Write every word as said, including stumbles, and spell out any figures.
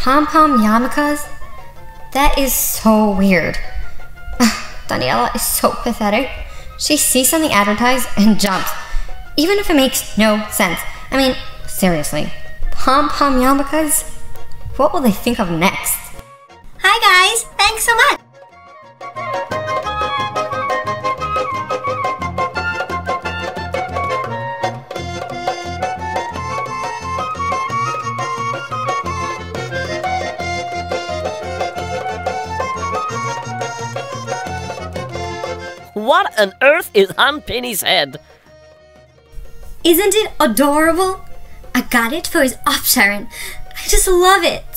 Pom-pom yarmulkes? That is so weird. Daniela is so pathetic. She sees something advertised and jumps, even if it makes no sense. I mean, seriously, pom-pom yarmulkes? What will they think of next? Hi guys, thanks so much! What on earth is on Penny's head? Isn't it adorable? I got it for his offsharing. I just love it.